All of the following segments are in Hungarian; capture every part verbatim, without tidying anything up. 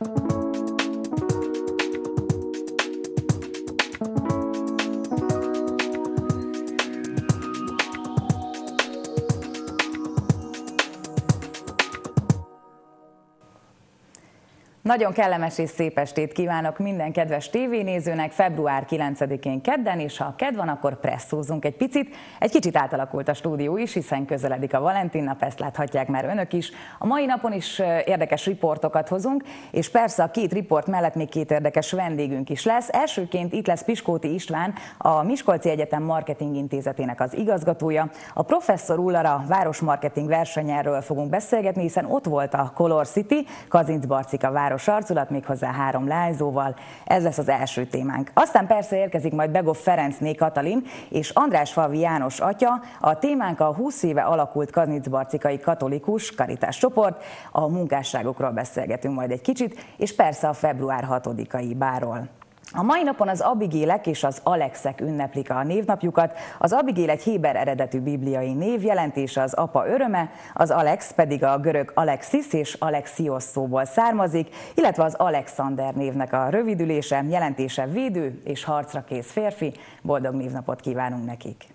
Nagyon kellemes és szép estét kívánok minden kedves tévénézőnek február kilencedikén kedden, és ha kedv van, akkor presszózzunk egy picit. Egy kicsit átalakult a stúdió is, hiszen közeledik a Valentin nap, ezt láthatják már önök is. A mai napon is érdekes riportokat hozunk, és persze a két riport mellett még két érdekes vendégünk is lesz. Elsőként itt lesz Piskóti István, a Miskolci Egyetem Marketing Intézetének az igazgatója. A professzor úrral a városmarketing versenyről fogunk beszélgetni, hiszen ott volt a Color City, Kazincbarcika város arculat, méghozzá három leányzóval. Ez lesz az első témánk. Aztán persze érkezik majd Begov Ferencné Katalin és Andrásfalvi János atya. A témánk a húsz éve alakult kazincbarcikai katolikus karitás csoport. A munkásságokról beszélgetünk majd egy kicsit, és persze a február hatodikai bárról. A mai napon az Abigélek és az Alexek ünneplik a névnapjukat. Az Abigél egy héber eredetű bibliai név, jelentése az apa öröme, az Alex pedig a görög Alexis és Alexios szóból származik, illetve az Alexander névnek a rövidülése, jelentése védő és harcra kész férfi. Boldog névnapot kívánunk nekik!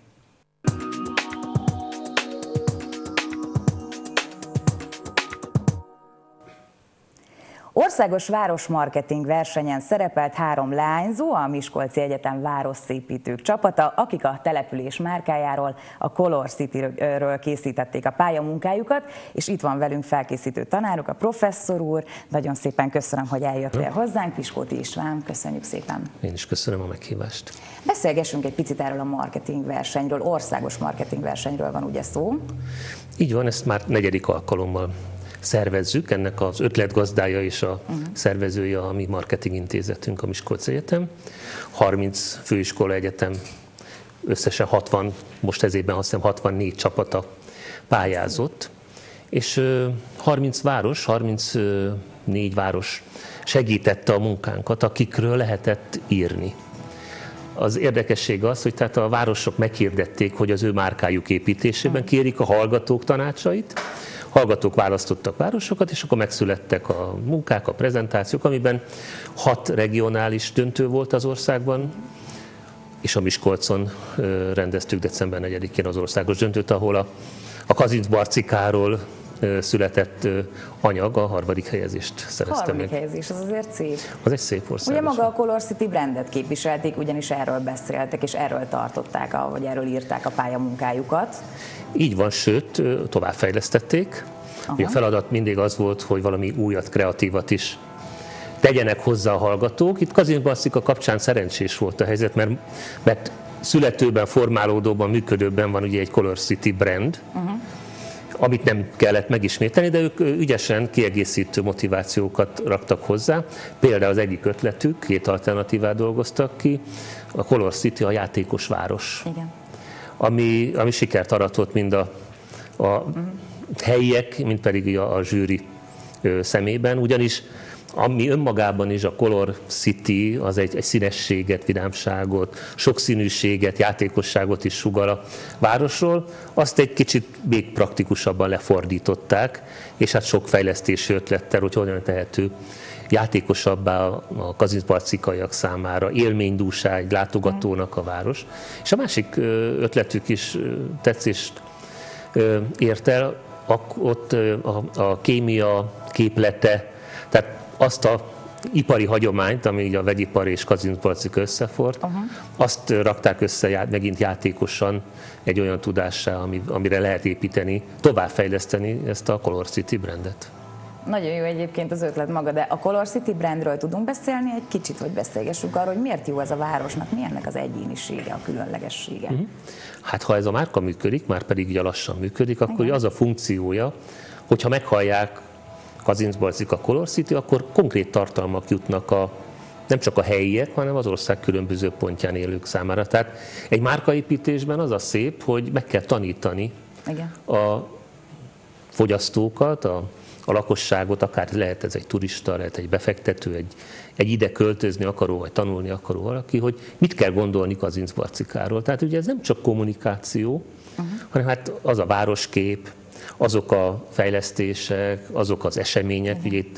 Országos városmarketing versenyen szerepelt három leányzó, a Miskolci Egyetem városszépítők csapata, akik a település márkájáról, a Color City-ről készítették a pályamunkájukat, és itt van velünk felkészítő tanáruk, a professzor úr. Nagyon szépen köszönöm, hogy eljöttél hozzánk, Piskóti István, köszönjük szépen. Én is köszönöm a meghívást. Beszélgessünk egy picit erről a marketing versenyről, országos marketing versenyről van ugye szó? Így van, ezt már negyedik alkalommal szervezzük, ennek az ötletgazdája és a uh-huh. szervezője a mi marketing intézetünk, a Miskolci Egyetem. harminc főiskola egyetem, összesen hatvan, most ez évben azt hiszem hatvannégy csapata pályázott, és harminc város, harmincnégy város segítette a munkánkat, akikről lehetett írni. Az érdekesség az, hogy tehát a városok meghirdették, hogy az ő márkájuk építésében kérik a hallgatók tanácsait, hallgatók választottak városokat, és akkor megszülettek a munkák, a prezentációk, amiben hat regionális döntő volt az országban, és a Miskolcon rendeztük december negyedikén az országos döntőt, ahol a, a Kazincbarcikáról született anyag, a harmadik helyezést szerezte Harmadik meg. helyezés, az azért szép. Az egy szép ország. Ugye maga a Color City brandet képviselték, ugyanis erről beszéltek, és erről tartották, vagy erről írták a pályamunkájukat. Így van, sőt, továbbfejlesztették. Aha. A feladat mindig az volt, hogy valami újat, kreatívat is tegyenek hozzá a hallgatók. Itt Kazincbarcika kapcsán szerencsés volt a helyzet, mert, mert születőben, formálódóban, működőben van ugye egy Color City brand, uh-huh. amit nem kellett megismételni, de ők ügyesen kiegészítő motivációkat raktak hozzá. Például az egyik ötletük, két alternatívát dolgoztak ki, a Color City a játékos város. Igen. Ami, ami sikert aratott mind a, a uh-huh. helyiek, mind pedig a, a zsűri ö, szemében, ugyanis ami önmagában is a Color City, az egy, egy színességet, vidámságot, sokszínűséget, játékosságot is sugall a városról, azt egy kicsit még praktikusabban lefordították, és hát sok fejlesztési ötlettel, hogy hogyan tehető játékosabbá a kazincbarcikaiak számára, élménydúsá egy látogatónak a város. És a másik ötletük is tetszést ért el, ott a, a kémia képlete, tehát azt a ipari hagyományt, ami így a vegyipar és Kazincbarcika összefort, uh-huh. azt rakták össze megint játékosan egy olyan tudássá, amire lehet építeni, továbbfejleszteni ezt a Color City brandet. Nagyon jó egyébként az ötlet maga, de a Color City brandről tudunk beszélni egy kicsit, vagy beszélgessünk arról, hogy miért jó ez a városnak, mi ennek az egyénisége, a különlegessége? Uh-huh. Hát ha ez a márka működik, már pedig ugye lassan működik, akkor okay. az a funkciója, hogyha meghallják Kazincbarcika Color City, akkor konkrét tartalmak jutnak a, nem csak a helyiek, hanem az ország különböző pontján élők számára. Tehát egy márkaépítésben az a szép, hogy meg kell tanítani Igen. a fogyasztókat, a, a lakosságot, akár lehet ez egy turista, lehet egy befektető, egy, egy ide költözni akaró, vagy tanulni akaró valaki, hogy mit kell gondolni Kazincbarcikáról. Tehát ugye ez nem csak kommunikáció, uh-huh. hanem hát az a városkép, azok a fejlesztések, azok az események, ugye itt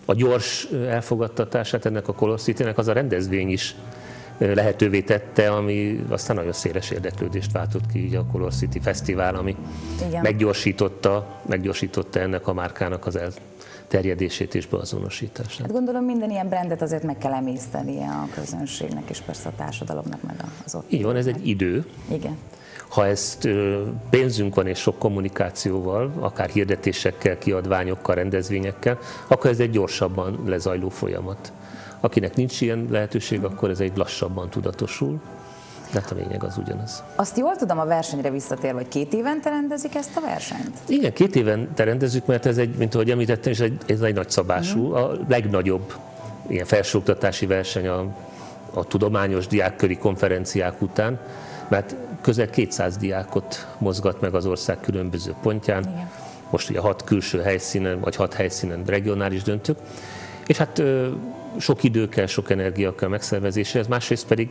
a gyors elfogadtatását ennek a Color City-nek az a rendezvény is lehetővé tette, ami aztán nagyon széles érdeklődést váltott ki, így a Color City Fesztivál, ami meggyorsította, meggyorsította ennek a márkának az elterjedését és beazonosítását. Hát gondolom minden ilyen brandet azért meg kell emésztenie a közönségnek és persze a társadalomnak meg az ott. Így van, ez egy idő. Igen. Ha ezt pénzünk van és sok kommunikációval, akár hirdetésekkel, kiadványokkal, rendezvényekkel, akkor ez egy gyorsabban lezajló folyamat. Akinek nincs ilyen lehetőség, akkor ez egy lassabban tudatosul, de hát a lényeg az ugyanaz. Azt jól tudom, a versenyre visszatérve, hogy két évente rendezik ezt a versenyt? Igen, két évente rendezzük, mert ez egy, mint ahogy említettem, ez egy, ez egy nagyszabású, a legnagyobb ilyen felsőoktatási verseny a, a tudományos diákköri konferenciák után, mert közel kétszáz diákot mozgat meg az ország különböző pontján. Igen. Most ugye hat külső helyszínen, vagy hat helyszínen regionális döntők, és hát sok idő kell, sok energia kell megszervezéséhez, másrészt pedig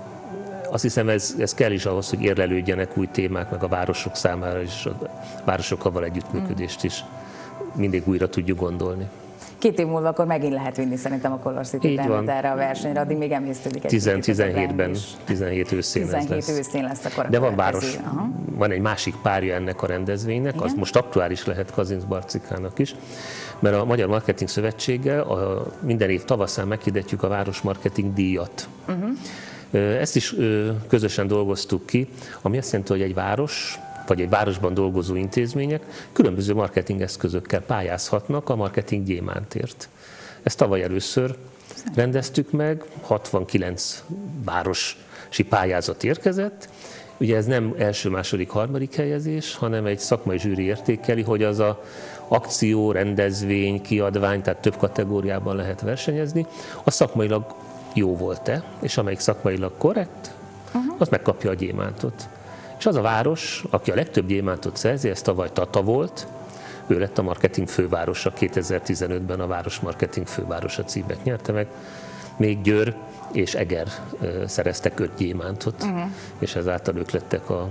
azt hiszem ez, ez kell is ahhoz, hogy érlelődjenek új témák, meg a városok számára és a városokkal való együttműködést is mindig újra tudjuk gondolni. Két év múlva akkor megint lehet vinni szerintem a Color City brandet erre a versenyre, addig még emésztődik egy tizenhétben, tizenhét őszén ez lesz. őszén lesz akkor a De van város, van egy másik párja ennek a rendezvénynek, igen? Az most aktuális lehet Kazincbarcikának is, mert a Magyar Marketing Szövetséggel a minden év tavaszán meghirdetjük a Város Marketing díjat. Uh-huh. Ezt is közösen dolgoztuk ki, ami azt jelenti, hogy egy város, vagy egy városban dolgozó intézmények különböző marketing eszközökkel pályázhatnak a marketing gyémántért. Ezt tavaly először rendeztük meg, hatvankilenc városi pályázat érkezett. Ugye ez nem első, második, harmadik helyezés, hanem egy szakmai zsűri értékeli, hogy az a akció, rendezvény, kiadvány, tehát több kategóriában lehet versenyezni, a szakmailag jó volt-e, és amelyik szakmailag korrekt, uh-huh. az megkapja a gyémántot. És az a város, aki a legtöbb gyémántot szerzi, ez tavaly Tata volt, ő lett a marketing fővárosa, kétezer-tizenötben a Város Marketing Fővárosa címet nyerte meg, még Győr és Eger szereztek öt gyémántot, uh-huh. és ezáltal ők lettek a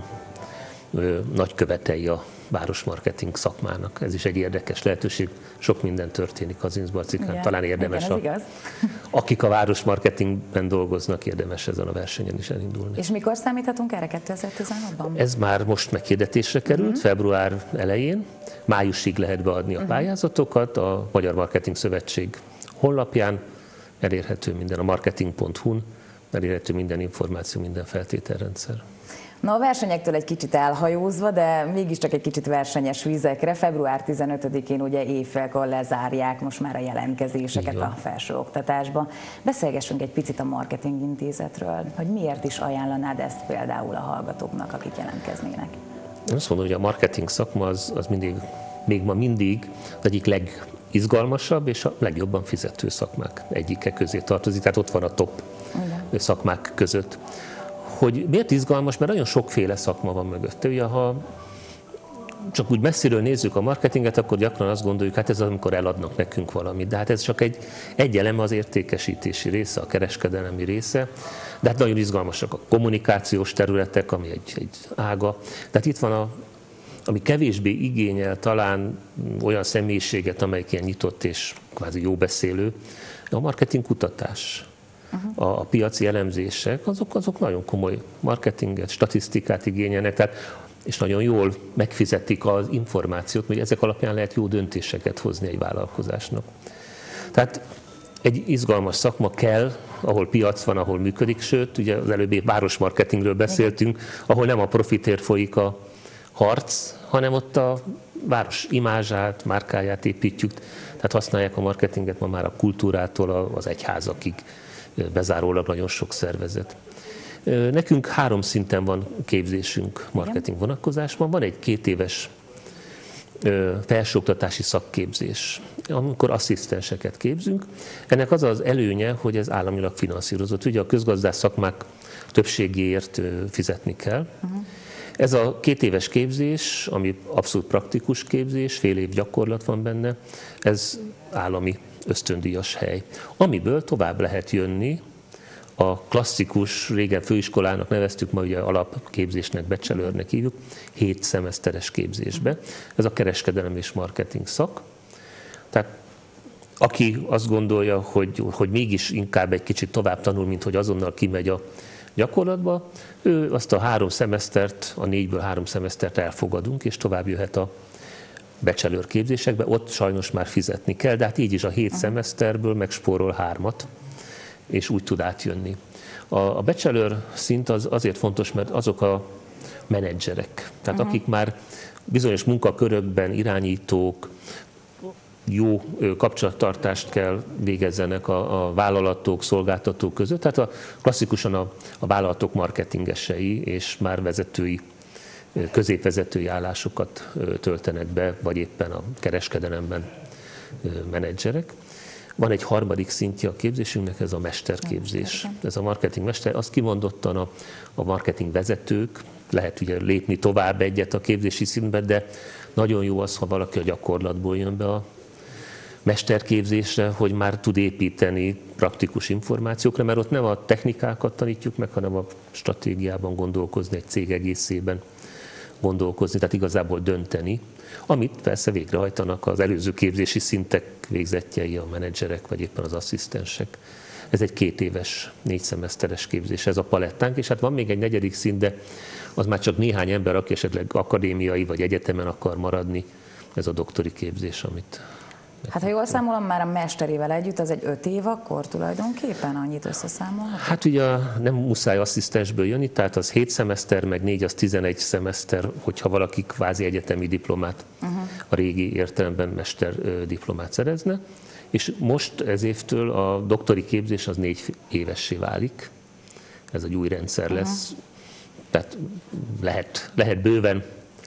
ö, nagykövetei a városmarketing szakmának. Ez is egy érdekes lehetőség, sok minden történik Kazincbarcikán, talán érdemes, igen, a, akik a városmarketingben dolgoznak, érdemes ezen a versenyen is elindulni. És mikor számíthatunk erre kétezer-tizenhatban? Ez már most meghirdetésre került, uh-huh. február elején, májusig lehet beadni a pályázatokat, a Magyar Marketing Szövetség honlapján elérhető minden, a marketing pont hu-n elérhető minden információ, minden feltételrendszer. Na, a versenyektől egy kicsit elhajózva, de mégiscsak egy kicsit versenyes vizekre. február tizenötödikén ugye éjfélkor lezárják most már a jelentkezéseket a felsőoktatásban. Beszélgessünk egy picit a Marketing Intézetről, hogy miért is ajánlanád ezt például a hallgatóknak, akik jelentkeznének? Én azt mondom, hogy a marketing szakma az, az mindig, még ma mindig az egyik legizgalmasabb és a legjobban fizető szakmák egyike közé tartozik, tehát ott van a top igen. szakmák között. Hogy miért izgalmas, mert nagyon sokféle szakma van mögötte. Ugye, ha csak úgy messziről nézzük a marketinget, akkor gyakran azt gondoljuk, hát ez az, amikor eladnak nekünk valamit. De hát ez csak egy, egy eleme az értékesítési része, a kereskedelemi része. De hát nagyon izgalmasak a kommunikációs területek, ami egy, egy ága. Tehát itt van a, ami kevésbé igényel talán olyan személyiséget, amelyik ilyen nyitott és kvázi jó beszélő, a marketing kutatás. Uh-huh. A, a piaci elemzések, azok, azok nagyon komoly marketinget, statisztikát igényelnek, tehát, és nagyon jól megfizetik az információt, hogy ezek alapján lehet jó döntéseket hozni egy vállalkozásnak. Tehát egy izgalmas szakma kell, ahol piac van, ahol működik, sőt, ugye az előbbi városmarketingről beszéltünk, ahol nem a profitért folyik a harc, hanem ott a város imázsát, márkáját építjük, tehát használják a marketinget ma már a kultúrától az egyházakig, bezárólag nagyon sok szervezet. Nekünk három szinten van képzésünk marketing vonatkozásban. Van egy két éves felsőoktatási szakképzés, amikor asszisztenseket képzünk. Ennek az az előnye, hogy ez államilag finanszírozott. Ugye a közgazdász szakmák többségéért fizetni kell. Uh-huh. Ez a két éves képzés, ami abszolút praktikus képzés, fél év gyakorlat van benne, ez állami ösztöndíjas hely, amiből tovább lehet jönni a klasszikus, régen főiskolának neveztük, ma ugye alapképzésnek, bachelornek hívjuk, hét szemeszteres képzésbe. Ez a kereskedelem és marketing szak. Tehát aki azt gondolja, hogy, hogy mégis inkább egy kicsit tovább tanul, mint hogy azonnal kimegy a gyakorlatba, ő azt a három szemesztert, a négyből három szemesztert elfogadunk, és tovább jöhet a bachelor képzésekbe, ott sajnos már fizetni kell, de hát így is a hét uh-huh. szemeszterből megspórol hármat, és úgy tud átjönni. A, a bachelor szint az azért fontos, mert azok a menedzserek, tehát uh-huh. akik már bizonyos munkakörökben irányítók, jó kapcsolattartást kell végezzenek a, a vállalatok, szolgáltatók között. Tehát a, klasszikusan a, a vállalatok marketingesei és már vezetői, középvezetői állásokat töltenek be, vagy éppen a kereskedelemben menedzserek. Van egy harmadik szintje a képzésünknek, ez a mesterképzés. Ez a marketing mester, azt kimondottan a, a marketing vezetők, lehet ugye lépni tovább egyet a képzési szintbe, de nagyon jó az, ha valaki a gyakorlatból jön be a mesterképzésre, hogy már tud építeni praktikus információkra, mert ott nem a technikákat tanítjuk meg, hanem a stratégiában gondolkozni, egy cég egészében gondolkozni, tehát igazából dönteni, amit persze végrehajtanak az előző képzési szintek végzettjei, a menedzserek, vagy éppen az asszisztensek. Ez egy két éves, négy szemeszteres képzés, ez a palettánk, és hát van még egy negyedik szint, de az már csak néhány ember, aki esetleg akadémiai vagy egyetemen akar maradni, ez a doktori képzés, amit... Hát ha jól számolom, már a mesterével együtt, az egy öt év akkor tulajdonképpen annyit összeszámolhatok? Hát ugye nem muszáj asszisztensből jönni, tehát az hét szemeszter, meg négy, az tizenegy szemeszter, hogyha valaki kvázi egyetemi diplomát, uh-huh. a régi értelemben mester diplomát szerezne. És most ez évtől a doktori képzés az négy évessé válik. Ez egy új rendszer lesz. Uh-huh. Tehát lehet, lehet bőven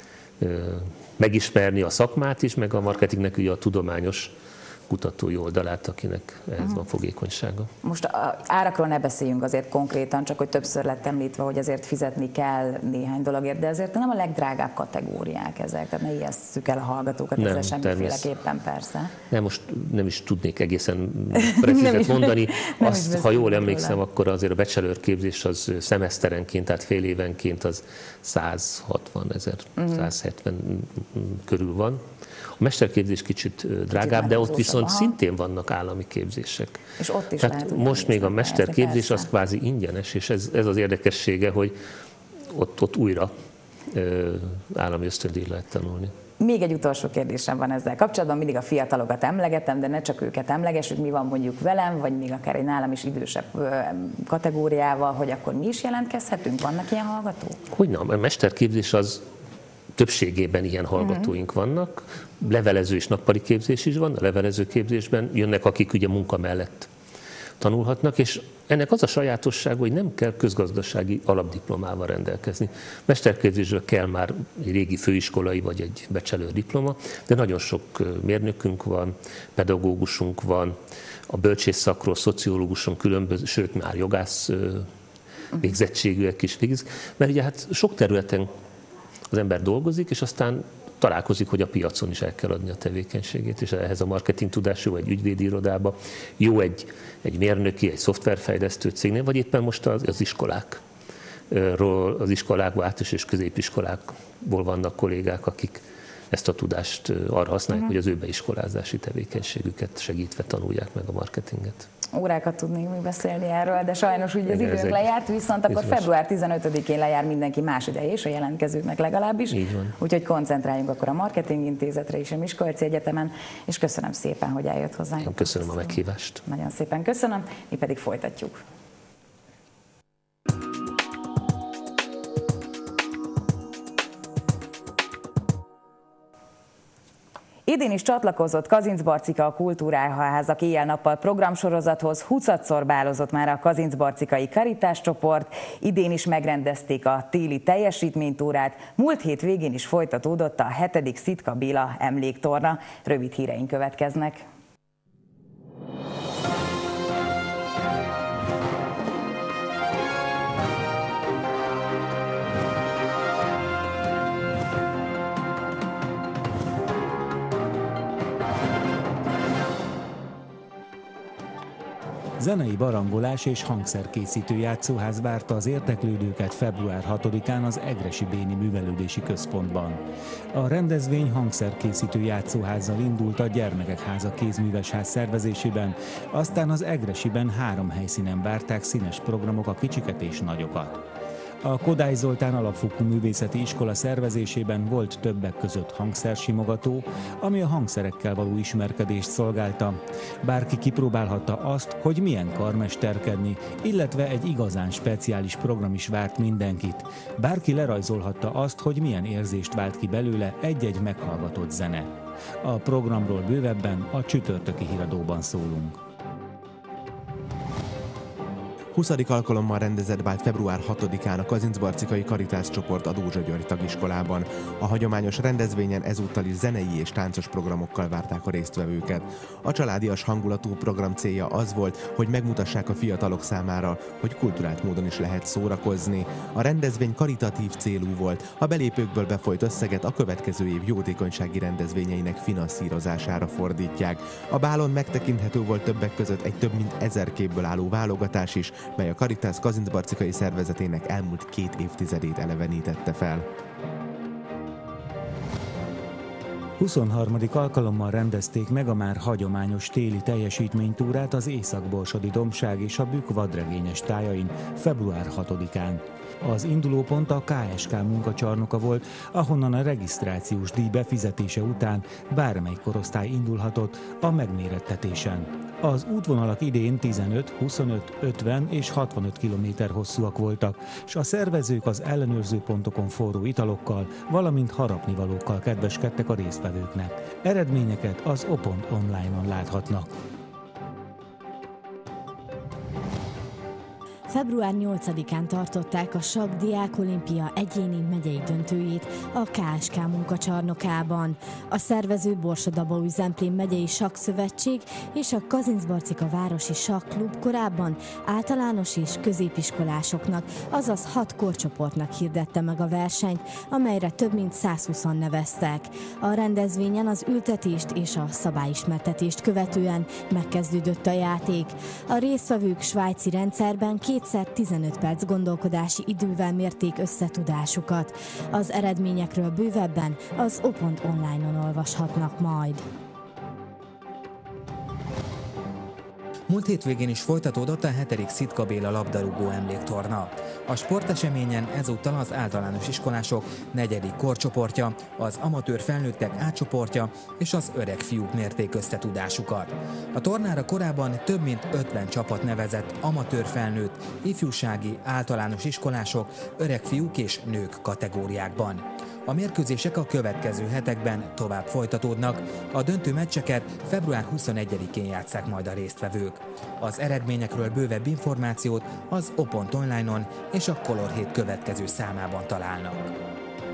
megismerni a szakmát is, meg a marketingnek ugye a tudományos kutatói oldalát, akinek ehhez van fogékonysága. Most a árakról ne beszéljünk azért konkrétan, csak hogy többször lett említve, hogy azért fizetni kell néhány dologért, de azért nem a legdrágább kategóriák ezek, tehát ne ijesszük el a hallgatókat nem, ezzel semmiféleképpen persze. Nem, most nem is tudnék egészen precízet mondani. Azt, ha jól emlékszem, róla. Akkor azért a bachelor képzés az szemeszterenként, tehát fél évenként az száz hatvan ezer, uh-huh. száz hetven körül van. A mesterképzés kicsit drágább, de ott viszont aha. szintén vannak állami képzések. És ott is tehát lehet, most még a mesterképzés az kvázi ingyenes, és ez, ez az érdekessége, hogy ott, ott újra ö, állami ösztöndíjra lehet tanulni. Még egy utolsó kérdésem van ezzel kapcsolatban, mindig a fiatalokat emlegetem, de ne csak őket emlegessük, mi van mondjuk velem, vagy még akár egy nálam is idősebb kategóriával, hogy akkor mi is jelentkezhetünk? Vannak ilyen hallgatók? Hogyne, a mesterképzés az többségében ilyen hallgatóink vannak, levelező és nappali képzés is van, a levelező képzésben jönnek, akik ugye munka mellett tanulhatnak, és ennek az a sajátosság, hogy nem kell közgazdasági alapdiplomával rendelkezni. Mesterképzésről kell már egy régi főiskolai vagy egy bachelor diploma, de nagyon sok mérnökünk van, pedagógusunk van, a bölcsészszakról, szociológuson különböző, sőt már jogász végzettségűek is végzik, mert ugye hát sok területen az ember dolgozik, és aztán találkozik, hogy a piacon is el kell adni a tevékenységét, és ehhez a marketing tudás jó egy ügyvédi irodába, jó egy, egy mérnöki, egy szoftverfejlesztő cégnél, vagy éppen most az, az iskolákról, az iskolákból, általános és középiskolákból vannak kollégák, akik ezt a tudást arra használják, uh-huh. hogy az ő beiskolázási tevékenységüket segítve tanulják meg a marketinget. Órákat tudnék még beszélni erről, de sajnos úgy az időnk lejárt, viszont akkor február tizenötödikén lejár mindenki más ideje, és a jelentkezőknek legalábbis. Így van. Úgyhogy koncentráljunk akkor a Marketing Intézetre és a Miskolci Egyetemen, és köszönöm szépen, hogy eljött hozzánk. Köszönöm a meghívást. Nagyon szépen köszönöm, mi pedig folytatjuk. Idén is csatlakozott Kazincbarcika a Kultúrházak éjjel-nappal programsorozathoz, huszadszor bálozott már a kazincbarcikai Karitás csoport, idén is megrendezték a téli teljesítménytúrát, múlt hét végén is folytatódott a hetedik Szitka Béla emléktorna. Rövid híreink következnek. Zenei barangolás és hangszerkészítő játszóház várta az érdeklődőket február hatodikán az Egressy Béni Művelődési Központban. A rendezvény hangszerkészítő játszóházzal indult a Gyermekek Háza kézművesház szervezésében, aztán az Egressyben három helyszínen várták színes programok a kicsiket és nagyokat. A Kodály Zoltán Alapfokú Művészeti Iskola szervezésében volt többek között hangszersimogató, ami a hangszerekkel való ismerkedést szolgálta. Bárki kipróbálhatta azt, hogy milyen karmesterkedni, illetve egy igazán speciális program is várt mindenkit. Bárki lerajzolhatta azt, hogy milyen érzést vált ki belőle egy-egy meghallgatott zene. A programról bővebben a csütörtöki híradóban szólunk. huszadik alkalommal rendezett bált február hatodikán a Kazincbarcikai Karitász csoport a Dózsa György tagiskolában. A hagyományos rendezvényen ezúttal is zenei és táncos programokkal várták a résztvevőket. A családias hangulatú program célja az volt, hogy megmutassák a fiatalok számára, hogy kulturált módon is lehet szórakozni. A rendezvény karitatív célú volt, a belépőkből befolyt összeget a következő év jótékonysági rendezvényeinek finanszírozására fordítják. A bálon megtekinthető volt többek között egy több mint ezer képből álló válogatás is, mely a Karitász kazincbarcikai szervezetének elmúlt két évtizedét elevenítette fel. huszonharmadik alkalommal rendezték meg a már hagyományos téli teljesítménytúrát az Észak-Borsodi Dombság és a Bükk vadregényes tájain február hatodikán. Az indulópont a ká es ká munkacsarnoka volt, ahonnan a regisztrációs díj befizetése után bármely korosztály indulhatott a megmérettetésen. Az útvonalak idén tizenöt, huszonöt, ötven és hatvanöt kilométer hosszúak voltak, és a szervezők az ellenőrző pontokon forró italokkal, valamint harapnivalókkal kedveskedtek a résztvevőknek. Eredményeket az o pont online-on láthatnak. február nyolcadikán tartották a sakk diákolimpia egyéni megyei döntőjét a ká es ká munkacsarnokában. A szervező Borsod-Abaúj Zemplén megyei sakkszövetség és a Kazincbarcika városi sakklub korábban általános és középiskolásoknak, azaz hat korcsoportnak hirdette meg a versenyt, amelyre több mint százhúszan neveztek. A rendezvényen az ültetést és a szabályismertetést követően megkezdődött a játék. A résztvevők svájci rendszerben két kétszer tizenöt perc gondolkodási idővel mérték összetudásukat. Az eredményekről bővebben az o pont online-on olvashatnak majd. Múlt hétvégén is folytatódott a hetedik Szitka Béla labdarúgó emléktorna. A sporteseményen ezúttal az általános iskolások negyedik korcsoportja, az amatőr felnőttek A csoportja és az öreg fiúk mérték összetudásukat. A tornára korábban több mint ötven csapat nevezett amatőr felnőtt, ifjúsági, általános iskolások, öreg fiúk és nők kategóriákban. A mérkőzések a következő hetekben tovább folytatódnak, a döntő meccseket február huszonegyedikén játsszák majd a résztvevők. Az eredményekről bővebb információt az o pont online-on és a Color hét következő számában találnak.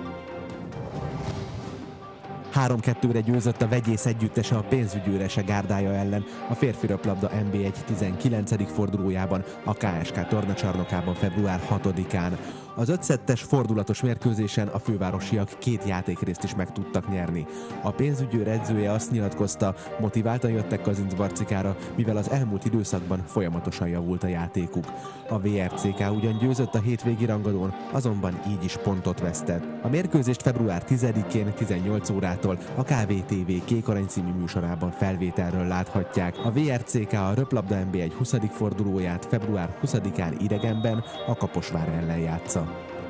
három kettőre győzött a Vegyész együttese a pénzügyőrese gárdája ellen a férfi röplabda en bé egy tizenkilencedik fordulójában a ká es ká tornacsarnokában február hatodikán. Az ötszettes fordulatos mérkőzésen a fővárosiak két játékrészt is meg tudtak nyerni. A pénzügyőr edzője azt nyilatkozta, motiváltan jöttek Kazincbarcikára, mivel az elmúlt időszakban folyamatosan javult a játékuk. A vé er cé ká ugyan győzött a hétvégi rangadón, azonban így is pontot vesztett. A mérkőzést február tizedikén tizennyolc órától a ká vé té vé Kék Arany című műsorában felvételről láthatják. A vé er cé ká a röplabda en bé egy huszadik fordulóját február huszadikán idegenben a Kaposvár ellen játsza.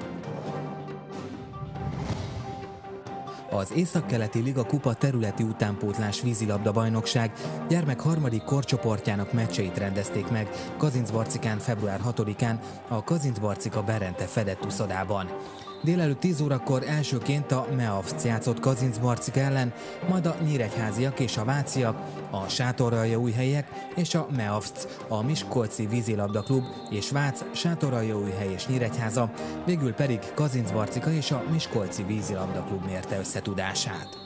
Az Északkeleti Liga Kupa területi utánpótlás vízilabda bajnokság gyermek harmadik korcsoportjának meccseit rendezték meg Kazincbarcikán február hatodikán a Kazincbarcika Berente fedett uszodában. Délelőtt tíz órakor elsőként a Meavc játszott Kazincbarcika ellen, majd a nyíregyháziak és a váciak, a Sátoraljaújhelyek és a Meavc, a Miskolci Vízilabda Klub és Vác, Sátoraljaújhely és Nyíregyháza, végül pedig Kazincbarcika és a Miskolci Vízilabda Klub mérte összetudását.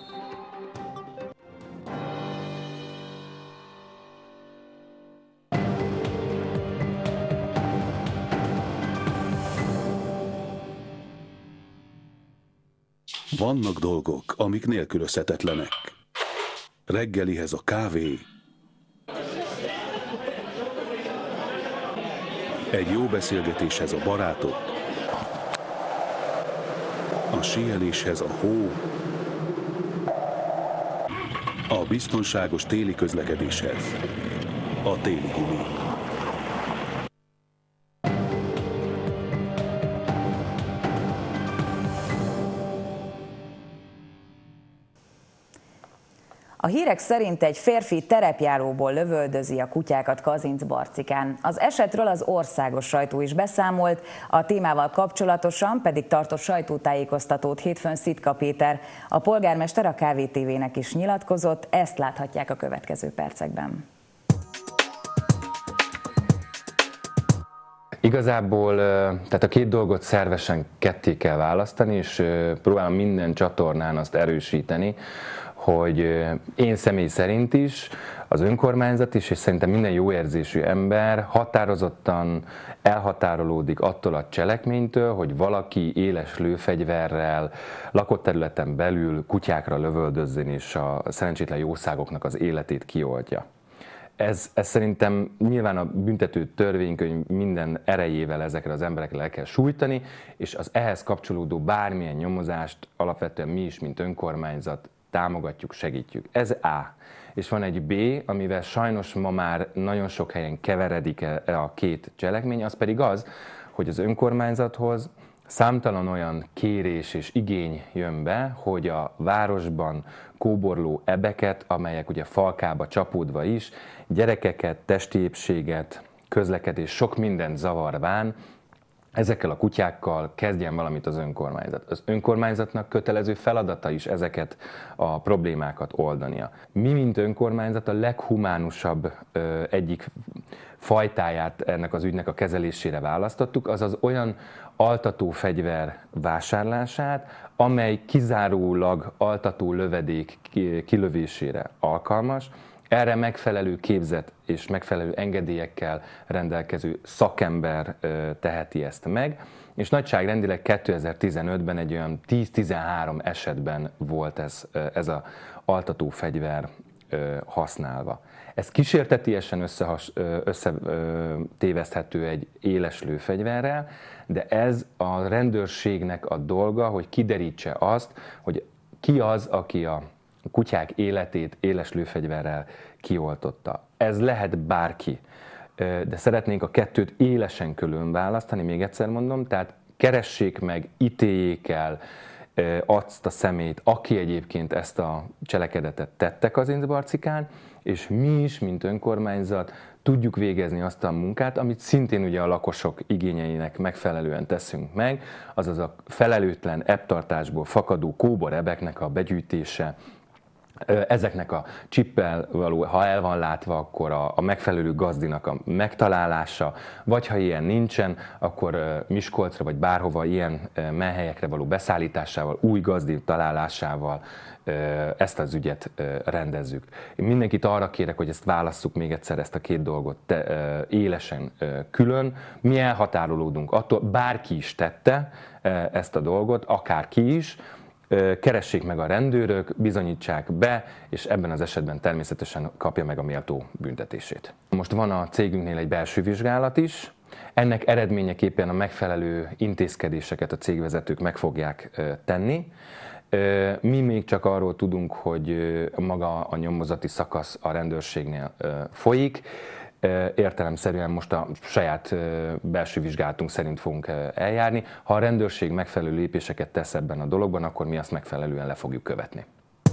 Vannak dolgok, amik nélkülözhetetlenek. Reggelihez a kávé, Egy jó beszélgetéshez a barátok, a síeléshez a hó, a biztonságos téli közlekedéshez a téli gumi. A hírek szerint egy férfi terepjáróból lövöldözi a kutyákat Kazincbarcikán. Az esetről az országos sajtó is beszámolt, a témával kapcsolatosan pedig tartott sajtótájékoztatót hétfőn Szitka Péter. A polgármester a ká vé té vének is nyilatkozott, ezt láthatják a következő percekben. Igazából tehát a két dolgot szervesen ketté kell választani, és próbálom minden csatornán azt erősíteni, hogy én személy szerint is, az önkormányzat is, és szerintem minden jó érzésű ember határozottan elhatárolódik attól a cselekménytől, hogy valaki éles lőfegyverrel lakott területen belül kutyákra lövöldözzön, és a szerencsétlen jószágoknak az életét kioltja. Ez, ez szerintem nyilván a büntető törvénykönyv minden erejével ezekre az emberekre le kell sújtani, és az ehhez kapcsolódó bármilyen nyomozást alapvetően mi is, mint önkormányzat támogatjuk, segítjük. Ez A. És van egy B, amivel sajnos ma már nagyon sok helyen keveredik a két cselekmény, az pedig az, hogy az önkormányzathoz számtalan olyan kérés és igény jön be, hogy a városban kóborló ebeket, amelyek ugye falkába csapódva is, gyerekeket, testi épséget, közlekedés, sok mindent zavarván, ezekkel a kutyákkal kezdjen valamit az önkormányzat. Az önkormányzatnak kötelező feladata is ezeket a problémákat oldania. Mi, mint önkormányzat, a leghumánusabb ö, egyik fajtáját ennek az ügynek a kezelésére választottuk, azaz olyan altató fegyver vásárlását, amely kizárólag altató lövedék kilövésére alkalmas. Erre megfelelő képzett és megfelelő engedélyekkel rendelkező szakember teheti ezt meg, és nagyságrendileg kétezer-tizenötben egy olyan tíz-tizenhárom esetben volt ez, ez az altató fegyver használva. Ez kísértetiesen összetéveszthető egy éles lőfegyverrel, de ez a rendőrségnek a dolga, hogy kiderítse azt, hogy ki az, aki a kutyák életét éles lőfegyverrel kioltotta. Ez lehet bárki, de szeretnénk a kettőt élesen külön választani, még egyszer mondom, tehát keressék meg, ítéljék el azt a személyt, aki egyébként ezt a cselekedetet tette Kazincbarcikán, és mi is, mint önkormányzat, tudjuk végezni azt a munkát, amit szintén ugye a lakosok igényeinek megfelelően teszünk meg, azaz a felelőtlen ebtartásból fakadó kóborebeknek a begyűjtése, ezeknek a csippel való, ha el van látva, akkor a, a megfelelő gazdinak a megtalálása, vagy ha ilyen nincsen, akkor Miskolcra vagy bárhova ilyen menhelyekre való beszállításával, új gazdi találásával ezt az ügyet rendezzük. Én mindenkit arra kérek, hogy ezt válasszuk még egyszer, ezt a két dolgot te, élesen külön. Mi elhatárolódunk attól, bárki is tette ezt a dolgot, akár ki is, keressék meg a rendőrök, bizonyítsák be, és ebben az esetben természetesen kapja meg a méltó büntetését. Most van a cégünknél egy belső vizsgálat is, ennek eredményeképpen a megfelelő intézkedéseket a cégvezetők meg fogják tenni. Mi még csak arról tudunk, hogy maga a nyomozati szakasz a rendőrségnél folyik. Értelemszerűen most a saját belső vizsgálatunk szerint fogunk eljárni. Ha a rendőrség megfelelő lépéseket tesz ebben a dologban, akkor mi azt megfelelően le fogjuk követni.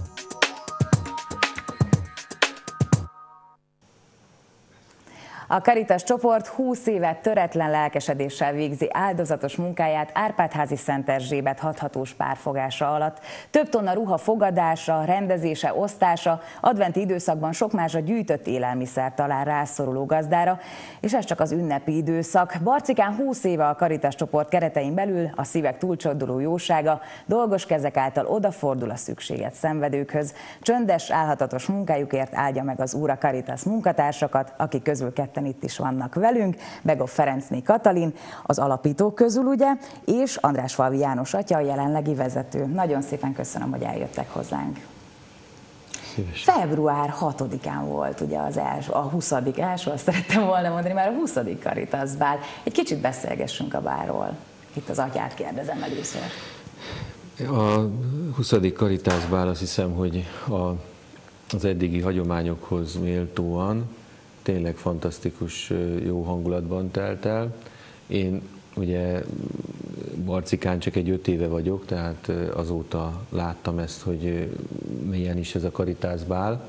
A Caritas csoport húsz évet töretlen lelkesedéssel végzi áldozatos munkáját Árpád-házi Szent-Erzsébet hathatós párfogása alatt. Több tonna ruha fogadása, rendezése, osztása, adventi időszakban sok mázsa gyűjtött élelmiszer talál rászoruló gazdára, és ez csak az ünnepi időszak. Barcikán húsz éve a Caritas csoport keretein belül a szívek túlcsorduló jósága dolgos kezek által odafordul a szükséget szenvedőkhöz. Csöndes, álhatatos munkájukért áldja meg az Úr a Caritas munkatársakat, akik közül ketten itt is vannak velünk, Begov Ferencné Katalin, az alapítók közül ugye, és Andrásfalvi János atya, a jelenlegi vezető. Nagyon szépen köszönöm, hogy eljöttek hozzánk. Szívesen. Február hatodikán volt ugye az első, a huszadik első, azt szerettem volna mondani, már a huszadik Caritas bál. Egy kicsit beszélgessünk a bálról. Itt az atyát kérdezem először. A huszadik Caritas bál, azt hiszem, hogy a, az eddigi hagyományokhoz méltóan tényleg fantasztikus, jó hangulatban telt el. Én ugye Barcikán csak egy öt éve vagyok, tehát azóta láttam ezt, hogy milyen is ez a Caritas bál.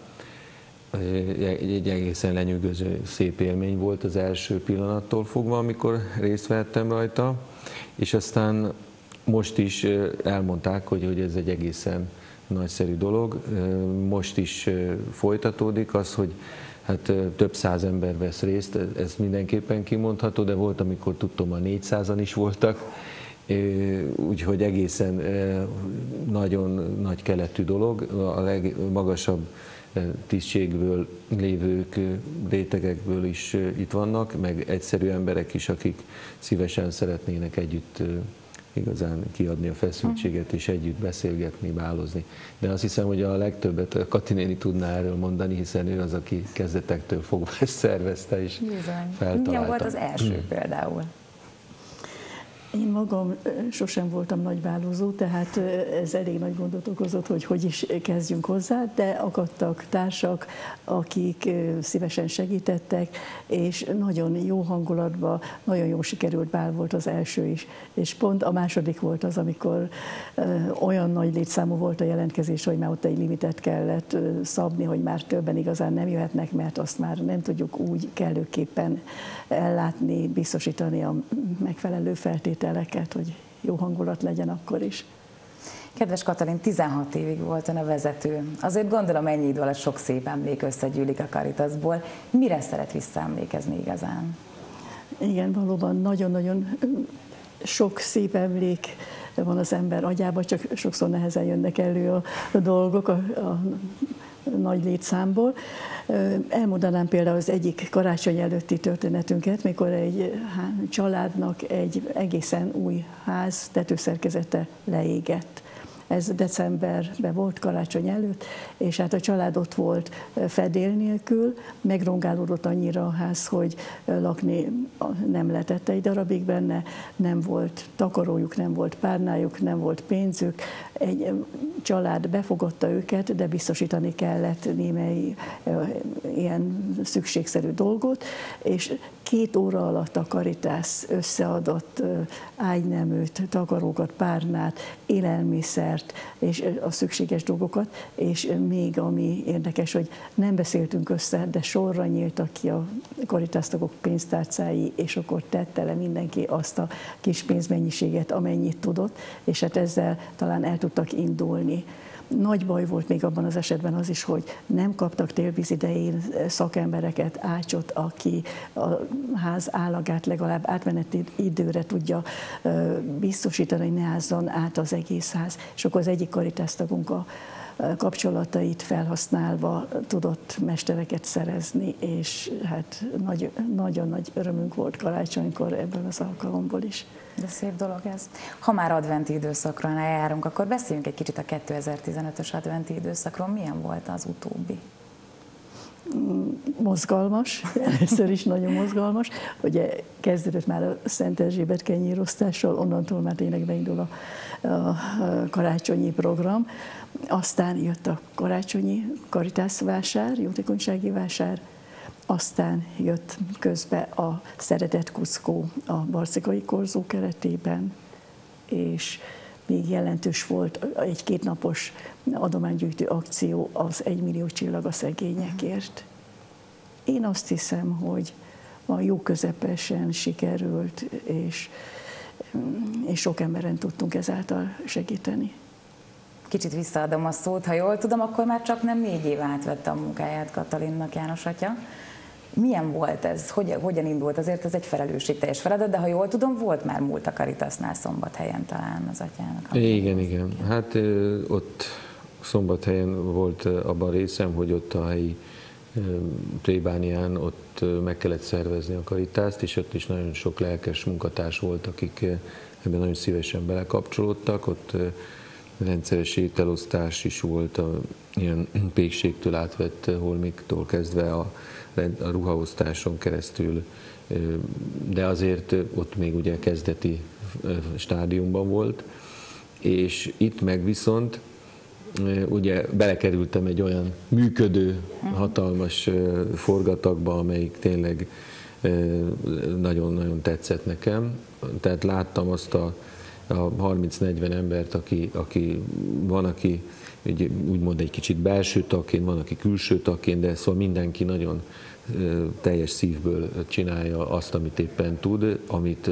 Egy egészen lenyűgöző, szép élmény volt az első pillanattól fogva, amikor részt vettem rajta, és aztán most is elmondták, hogy, hogy ez egy egészen nagyszerű dolog. Most is folytatódik az, hogy hát több száz ember vesz részt, ez mindenképpen kimondható, de volt, amikor tudtam, a négyszázan is voltak, úgyhogy egészen nagyon nagy keletű dolog. A legmagasabb tisztségből lévők, rétegekből is itt vannak, meg egyszerű emberek is, akik szívesen szeretnének együtt igazán kiadni a feszültséget és együtt beszélgetni, bálozni. De azt hiszem, hogy a legtöbbet Kati néni tudná erről mondani, hiszen ő az, aki kezdetektől fogva ezt szervezte és feltalálta. Milyen volt az első hmm. például? Én magam sosem voltam nagy bálozó, tehát ez elég nagy gondot okozott, hogy hogy is kezdjünk hozzá, de akadtak társak, akik szívesen segítettek, és nagyon jó hangulatban, nagyon jó sikerült bál volt az első is. És pont a második volt az, amikor olyan nagy létszámú volt a jelentkezés, hogy már ott egy limitet kellett szabni, hogy már többen igazán nem jöhetnek, mert azt már nem tudjuk úgy kellőképpen ellátni, biztosítani a megfelelő feltételeket, hogy jó hangulat legyen akkor is. Kedves Katalin, tizenhat évig volt ön a vezető. Azért gondolom, ennyi idő alatt sok szép emlék összegyűlik a Caritasból. Mire szeret visszaemlékezni igazán? Igen, valóban nagyon-nagyon sok szép emlék van az ember agyában, csak sokszor nehezen jönnek elő a, a dolgok a, a nagy létszámból. Elmondanám például az egyik karácsony előtti történetünket, mikor egy családnak egy egészen új ház tetőszerkezete leégett. Ez decemberben volt, karácsony előtt, és hát a család ott volt fedél nélkül, megrongálódott annyira a ház, hogy lakni nem lehetett egy darabig benne, nem volt takarójuk, nem volt párnájuk, nem volt pénzük. Egy család befogadta őket, de biztosítani kellett némely ilyen szükségszerű dolgot, és két óra alatt a Caritas összeadott ágyneműt, takarókat, párnát, élelmiszert, és a szükséges dolgokat, és még ami érdekes, hogy nem beszéltünk össze, de sorra nyíltak ki a Caritas tagok pénztárcái, és akkor tette le mindenki azt a kis pénzmennyiséget, amennyit tudott, és hát ezzel talán el tudtak indulni. Nagy baj volt még abban az esetben az is, hogy nem kaptak télvíz idején szakembereket, ácsot, aki a ház állagát legalább átmeneti időre tudja biztosítani, hogy ne ázzon át az egész ház. És akkor az egyik Caritas tagunk a kapcsolatait felhasználva tudott mestereket szerezni, és hát nagy, nagyon nagy örömünk volt karácsonykor ebből az alkalomból is. De szép dolog ez. Ha már adventi időszakra járunk, akkor beszéljünk egy kicsit a kétezer-tizenötös adventi időszakról. Milyen volt az utóbbi? Mozgalmas, először is nagyon mozgalmas. Ugye kezdődött már a Szent Erzsébet kenyérosztással, onnantól már tényleg beindul a, a karácsonyi program. Aztán jött a karácsonyi Caritas vásár, jótékonysági vásár, aztán jött közbe a Szeretett Kuckó a barcikai korzó keretében, és még jelentős volt egy kétnapos adománygyűjtő akció, az egymillió csillag a szegényekért. Én azt hiszem, hogy a jó közepesen sikerült, és, és sok emberen tudtunk ezáltal segíteni. Kicsit visszaadom a szót, ha jól tudom, akkor már csak nem négy év átvette a munkáját Katalinnak János atya. Milyen volt ez? Hogy, hogyan indult? Azért ez egy felelősségteljes feladat, de ha jól tudom, volt már múlt a Caritasnál Szombathelyen talán az atyának. Igen, igen. Hát ott Szombathelyen volt abban részem, hogy ott a helyi plébánián ott meg kellett szervezni a Caritást, és ott is nagyon sok lelkes munkatárs volt, akik ebben nagyon szívesen belekapcsolódtak. Ott rendszeres ételosztás is volt, a, ilyen pékségtől átvett holmiktól kezdve a, a ruhaosztáson keresztül, de azért ott még ugye kezdeti stádiumban volt, és itt meg viszont ugye belekerültem egy olyan működő, hatalmas forgatagba, amelyik tényleg nagyon-nagyon tetszett nekem. Tehát láttam azt a, a harminc-negyven embert, aki, aki van, aki úgymond egy kicsit belső tagként, van, aki külső tagként, de szóval mindenki nagyon teljes szívből csinálja azt, amit éppen tud, amit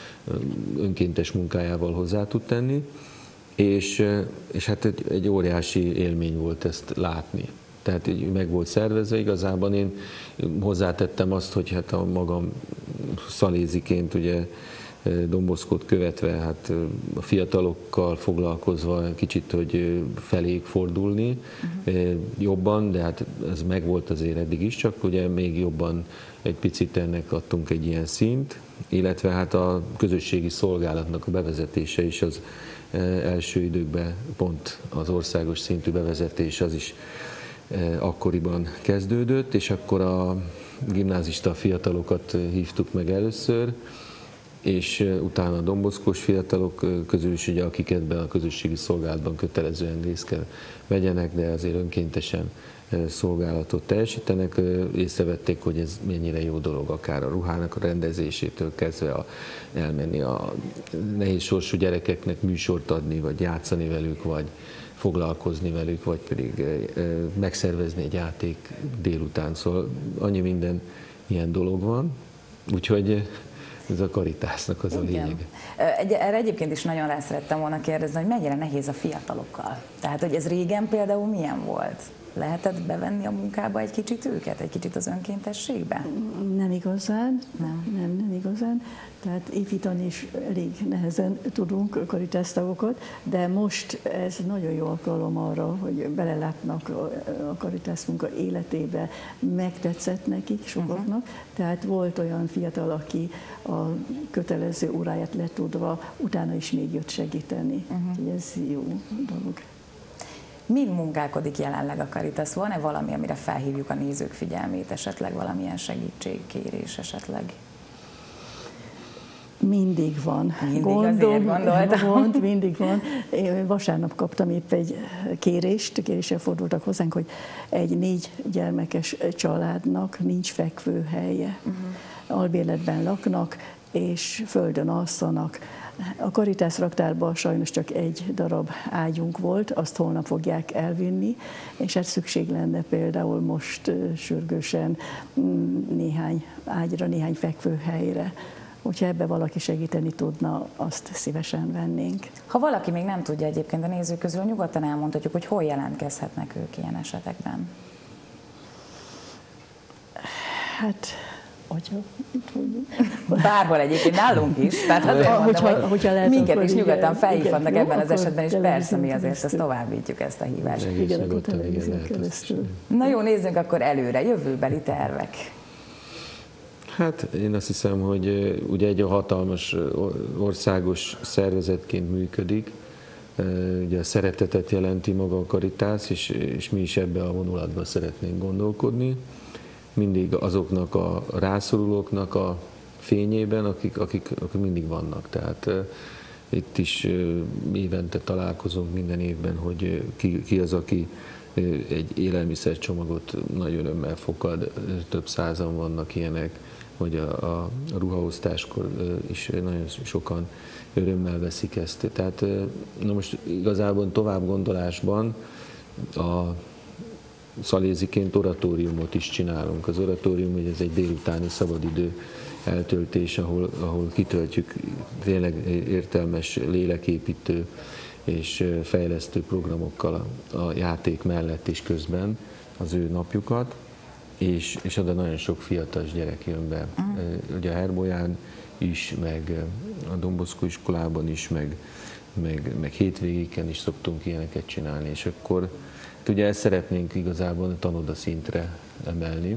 önkéntes munkájával hozzá tud tenni, és, és hát egy, egy óriási élmény volt ezt látni. Tehát így meg volt szervezve, igazából én hozzátettem azt, hogy hát a magam szaléziként ugye Domboszkót követve, hát a fiatalokkal foglalkozva kicsit, hogy feléjük fordulni uh-huh. jobban, de hát ez megvolt azért eddig is, csak ugye még jobban egy picit ennek adtunk egy ilyen színt, illetve hát a közösségi szolgálatnak a bevezetése is az első időkben pont az országos szintű bevezetés az is akkoriban kezdődött, és akkor a gimnázista fiatalokat hívtuk meg először, és utána a domboszkós fiatalok közül is, ugye, akik ebben a közösségi szolgálatban kötelezően részt kell vegyenek, de azért önkéntesen szolgálatot teljesítenek, észrevették, hogy ez mennyire jó dolog, akár a ruhának a rendezésétől kezdve a, elmenni a nehéz sorsú gyerekeknek műsort adni, vagy játszani velük, vagy foglalkozni velük, vagy pedig megszervezni egy játék délután. Szóval annyi minden ilyen dolog van, úgyhogy ez a Caritasnak az a lényeg. Egy, erre egyébként is nagyon rá szerettem volna kérdezni, hogy mennyire nehéz a fiatalokkal. Tehát, hogy ez régen például milyen volt? Lehetett bevenni a munkába egy kicsit őket, egy kicsit az önkéntességbe? Nem igazán, nem, nem, nem igazán. Tehát építeni is elég nehezen tudunk Caritas tagokat, de most ez nagyon jó alkalom arra, hogy belelátnak a Caritas munka életébe, megtetszett nekik sokaknak. Uh-huh. Tehát volt olyan fiatal, aki a kötelező óráját letudva, utána is még jött segíteni. Uh-huh. Ez jó dolog. Mi munkálkodik jelenleg a Caritas? Van-e valami, amire felhívjuk a nézők figyelmét, esetleg valamilyen segítségkérés esetleg? Mindig van. Mindig Gondom, azért Gond, mindig van. Én vasárnap kaptam épp egy kérést, kéréssel fordultak hozzánk, hogy egy négy gyermekes családnak nincs fekvőhelye. Uh-huh. Albérletben laknak, és földön alszanak. A Caritas raktárban sajnos csak egy darab ágyunk volt, azt holnap fogják elvinni, és hát szükség lenne például most sürgősen néhány ágyra, néhány fekvőhelyre. Hogyha ebbe valaki segíteni tudna, azt szívesen vennénk. Ha valaki még nem tudja egyébként a nézők közül, nyugodtan elmondhatjuk, hogy hol jelentkezhetnek ők ilyen esetekben. Hát... Hogyha, bárhol egyébként nálunk is, tehát azért mondom, hogyha, hogyha lehet, minket is nyugodtan felhívhatnak ebben az esetben, és persze mi azért ezt továbbítjuk ezt a hívást. Igen, akkor televízión keresztül. Na jó, nézzünk akkor előre, jövőbeli tervek. Hát én azt hiszem, hogy ugye egy hatalmas országos szervezetként működik, ugye a szeretetet jelenti maga a Caritas, és, és mi is ebbe a vonulatban szeretnénk gondolkodni. Mindig azoknak a rászorulóknak a fényében, akik, akik, akik mindig vannak. Tehát uh, itt is uh, évente találkozunk minden évben, hogy ki, ki az, aki uh, egy élelmiszercsomagot nagy örömmel fogad, több százan vannak ilyenek, hogy a, a, a ruhaosztáskor uh, is nagyon sokan örömmel veszik ezt. Tehát uh, na most igazából tovább gondolásban a szaléziként oratóriumot is csinálunk. Az oratórium, hogy ez egy délutáni szabadidő eltöltés, ahol, ahol kitöltjük tényleg értelmes, léleképítő és fejlesztő programokkal a, a játék mellett és közben az ő napjukat, és, és oda nagyon sok fiatal gyerek jön be. Uh-huh. Ugye a Herbolyán is, meg a Don Bosco iskolában is, meg, meg, meg hétvégéken is szoktunk ilyeneket csinálni, és akkor ugye ezt szeretnénk igazából a tanoda szintre emelni.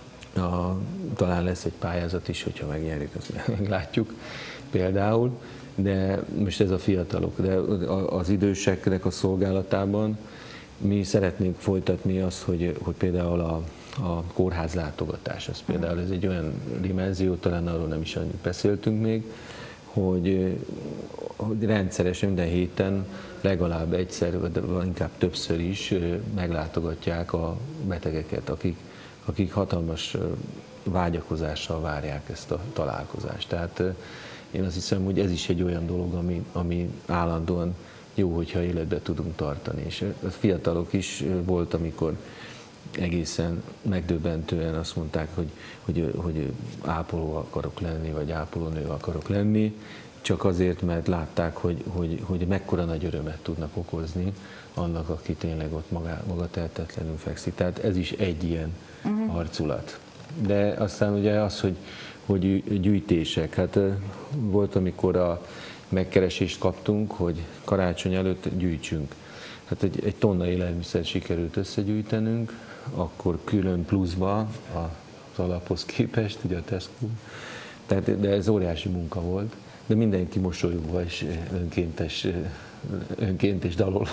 A, talán lesz egy pályázat is, hogyha megnyerjük, azt meglátjuk például. de most ez a fiatalok, de az időseknek a szolgálatában mi szeretnénk folytatni azt, hogy, hogy például a, a kórház látogatás, ez például ez egy olyan dimenzió, talán arról nem is annyit beszéltünk még, hogy, hogy rendszeresen minden héten legalább egyszer, vagy inkább többször is meglátogatják a betegeket, akik, akik hatalmas vágyakozással várják ezt a találkozást. Tehát én azt hiszem, hogy ez is egy olyan dolog, ami, ami állandóan jó, hogyha életbe tudunk tartani. És a fiatalok is volt, amikor egészen megdöbbentően azt mondták, hogy, hogy, hogy ápoló akarok lenni, vagy ápolónő akarok lenni, csak azért, mert látták, hogy, hogy, hogy mekkora nagy örömet tudnak okozni annak, aki tényleg ott maga, maga tehetetlenül fekszik. Tehát ez is egy ilyen uh-huh. arculat. De aztán ugye az, hogy, hogy gyűjtések, hát volt, amikor a megkeresést kaptunk, hogy karácsony előtt gyűjtsünk. Hát egy, egy tonna élelmiszer sikerült összegyűjtenünk, akkor külön pluszba az alaphoz képest, ugye a Tesco, tehát, de ez óriási munka volt, de mindenki mosolyogva és önkéntes, önkéntes dalolva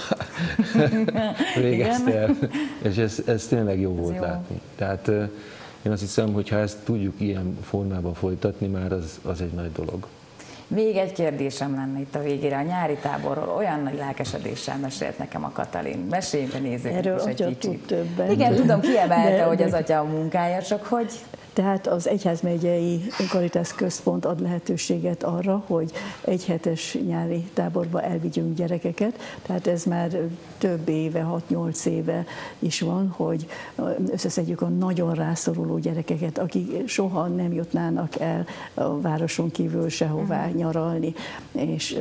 végezte el, és ez, ez tényleg jó volt jó. látni. Tehát én azt hiszem, hogy ha ezt tudjuk ilyen formában folytatni, már az, az egy nagy dolog. Még egy kérdésem lenne itt a végére. A nyári táborról olyan nagy lelkesedéssel mesélt nekem a Katalin. Meséljünk a nézőknek is egy kicsit. Többen. Igen, tudom, kiemelte, de, hogy de, az atya a munkája, csak hogy... Tehát az Egyházmegyei Caritas Központ ad lehetőséget arra, hogy egyhetes nyári táborba elvigyünk gyerekeket. Tehát ez már több éve, hat-nyolc éve is van, hogy összeszedjük a nagyon rászoruló gyerekeket, akik soha nem jutnának el a városon kívül sehová uh-huh. nyaralni. És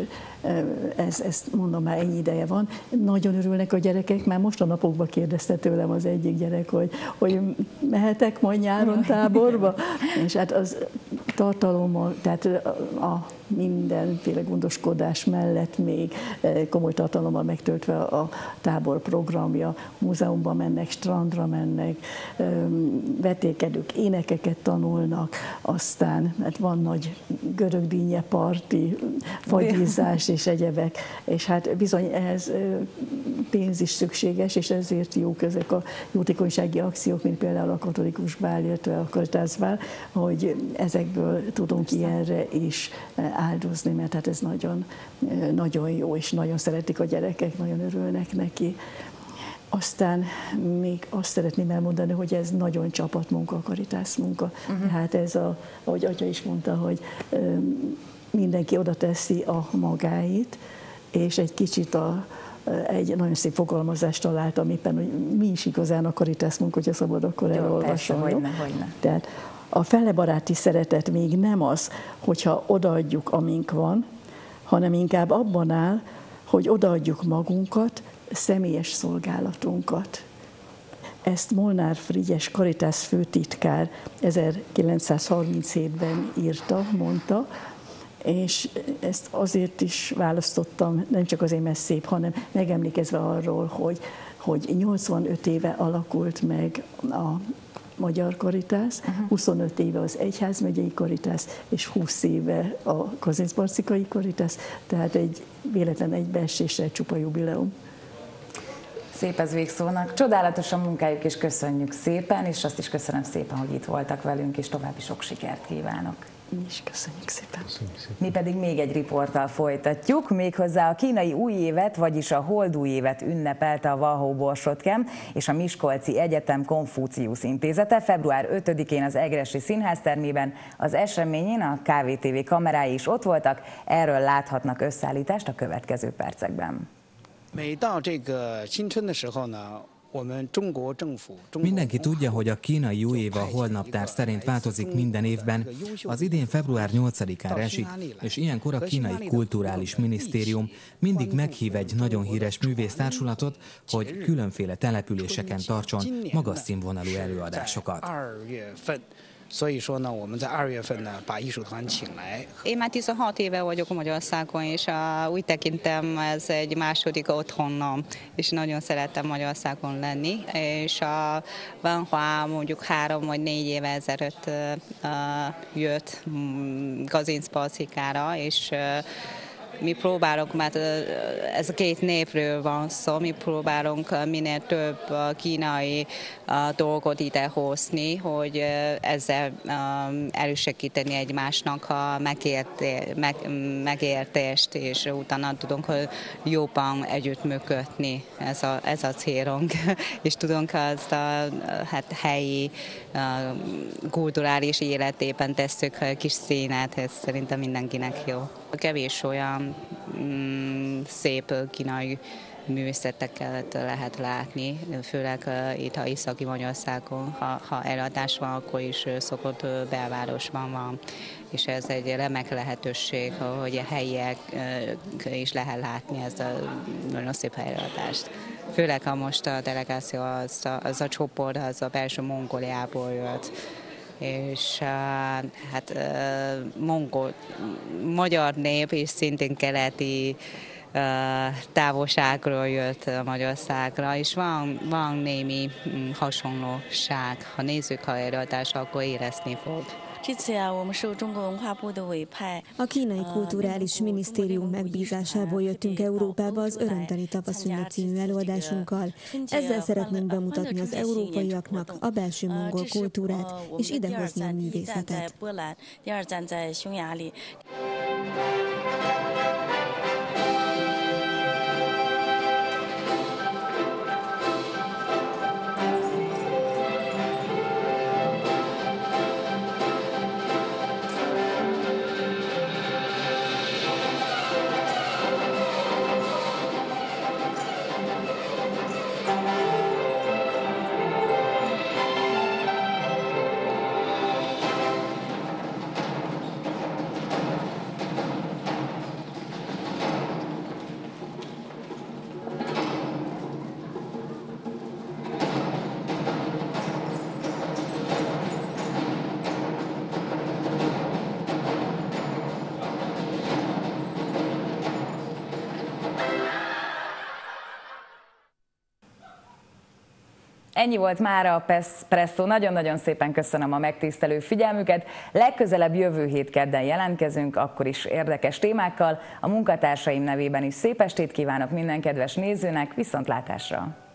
ez, ezt mondom, már ennyi ideje van. Nagyon örülnek a gyerekek, már most a napokban kérdezte tőlem az egyik gyerek, hogy, hogy mehetek majd nyáron táborba, és hát az tartalommal, tehát a mindenféle gondoskodás mellett még komoly tartalommal megtöltve a tábor programja, múzeumban mennek, strandra mennek, vetékedők, énekeket tanulnak, aztán hát van nagy görögdínnye parti, fagyízás és egyebek, és hát bizony ehhez pénz is szükséges, és ezért jók ezek a jótékonysági akciók, mint például a katolikus bál, illetve a Caritas bál, hogy ezekből tudunk ilyenre is áldozni, mert hát ez nagyon, nagyon jó, és nagyon szeretik a gyerekek, nagyon örülnek neki. Aztán még azt szeretném elmondani, hogy ez nagyon csapatmunka, a Caritas munka. Uh-huh. Tehát ez, a, ahogy atya is mondta, hogy mindenki oda teszi a magáit, és egy kicsit a, egy nagyon szép fogalmazást találtam éppen, hogy mi is igazán a Caritas munka, hogyha szabad, akkor elolvasom. Hogyne, hogyne. Tehát a felebaráti szeretet még nem az, hogyha odaadjuk, amink van, hanem inkább abban áll, hogy odaadjuk magunkat, személyes szolgálatunkat. Ezt Molnár Frigyes Caritas főtitkár ezerkilencszázharminchétben írta, mondta, és ezt azért is választottam, nem csak azért, mert szép, hanem megemlékezve arról, hogy, hogy nyolcvanöt éve alakult meg a Magyar Caritas, uh-huh. huszonöt éve az Egyházmegyei Caritas, és húsz éve a Kazincbarcikai Caritas, tehát egy véletlen egybeesésre egy csupa jubileum. Szép ez végszónak. Csodálatos a munkájuk, és köszönjük szépen, és azt is köszönöm szépen, hogy itt voltak velünk, és további sok sikert kívánok. Mi is köszönjük szépen. Köszönjük szépen. Mi pedig még egy riporttal folytatjuk, méghozzá a kínai új évet, vagyis a holdúj évet ünnepelte a Walhó Borsodkem és a Miskolci Egyetem Konfúciusz Intézete február ötödikén az Egressy Színháztermében. Az eseményén a ká vé té vé kamerái is ott voltak, erről láthatnak összeállítást a következő percekben. Mindenki tudja, hogy a kínai új év a holnaptár szerint változik minden évben. Az idén február nyolcadikára esik, és ilyenkor a kínai kulturális minisztérium mindig meghív egy nagyon híres művésztársulatot, hogy különféle településeken tartson magas színvonalú előadásokat. Én már tizenhat éve vagyok Magyarországon, és uh, úgy tekintem, ez egy második otthonom, és nagyon szeretem Magyarországon lenni, és a Vanhua mondjuk három vagy négy éve ezelőtt uh, jött um, Kazincbarcikára, és uh, mi próbálunk, mert ez a két népről van szó, mi próbálunk minél több kínai dolgot idehozni, hogy ezzel elősegíteni egymásnak a megérté, meg, megértést, és utána tudunk jobban együttműködni. Ez a, ez a célunk, és tudunk azt a hát, helyi kulturális életében tesszük kis színet, ez szerintem mindenkinek jó. Kevés olyan mm, szép kínai művészeteket lehet látni, főleg uh, itt a északi Magyarországon, ha, ha eladás van, akkor is uh, szokott uh, belvárosban van, és ez egy remek lehetőség, hogy a helyiek uh, is lehet látni ezt a nagyon szép helyreadást. Főleg ha most a delegáció, az a, az a csoport, az a belső Mongóliából jött, és uh, hát uh, mongol, magyar nép és szintén keleti uh, távolságról jött a Magyarországra, és van, van némi um, hasonlóság. Ha nézzük a előadást, akkor érezni fog. A kínai kulturális minisztérium megbízásából jöttünk Európába az Örömteli Tavaszünnep című előadásunkkal. Ezzel szeretnénk bemutatni az európaiaknak a belső mongol kultúrát és idehozni a művészetet. Ennyi volt mára a Presszó. Nagyon-nagyon szépen köszönöm a megtisztelő figyelmüket. Legközelebb jövő hét kedden jelentkezünk, akkor is érdekes témákkal. A munkatársaim nevében is szép estét kívánok minden kedves nézőnek, viszontlátásra!